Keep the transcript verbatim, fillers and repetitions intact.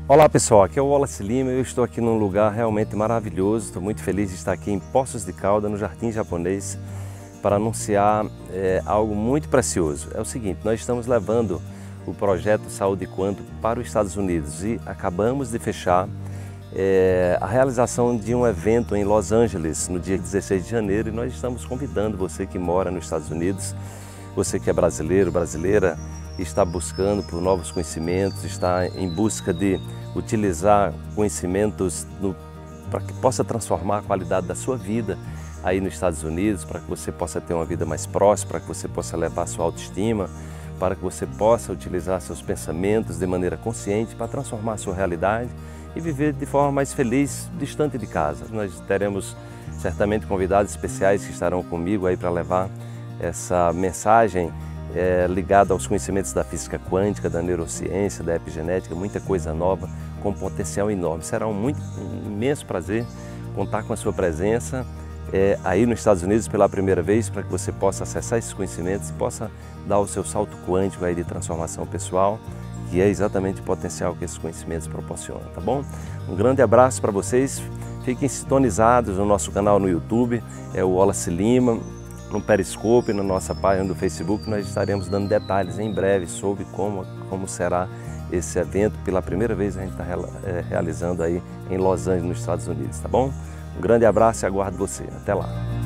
Olá pessoal, aqui é o Wallace Lima. Eu estou aqui num lugar realmente maravilhoso. Estou muito feliz de estar aqui em Poços de Caldas, no Jardim Japonês, para anunciar é, algo muito precioso. É o seguinte, nós estamos levando o projeto Saúde Quanto para os Estados Unidos e acabamos de fechar é, a realização de um evento em Los Angeles no dia dezesseis de janeiro, e nós estamos convidando você que mora nos Estados Unidos, você que é brasileiro, brasileira, está buscando por novos conhecimentos, está em busca de utilizar conhecimentos para que possa transformar a qualidade da sua vida aí nos Estados Unidos, para que você possa ter uma vida mais próspera, para que você possa levar a sua autoestima, para que você possa utilizar seus pensamentos de maneira consciente para transformar a sua realidade e viver de forma mais feliz, distante de casa. Nós teremos certamente convidados especiais que estarão comigo aí para levar essa mensagem É, ligado aos conhecimentos da física quântica, da neurociência, da epigenética, muita coisa nova, com potencial enorme. Será um, muito, um imenso prazer contar com a sua presença é, aí nos Estados Unidos pela primeira vez, para que você possa acessar esses conhecimentos e possa dar o seu salto quântico aí de transformação pessoal, que é exatamente o potencial que esses conhecimentos proporcionam, tá bom? Um grande abraço para vocês, fiquem sintonizados no nosso canal no YouTube, é o Wallace Lima, no Periscope, na nossa página do Facebook. Nós estaremos dando detalhes em breve sobre como, como será esse evento. Pela primeira vez a gente está realizando aí em Los Angeles, nos Estados Unidos, tá bom? Um grande abraço e aguardo você. Até lá!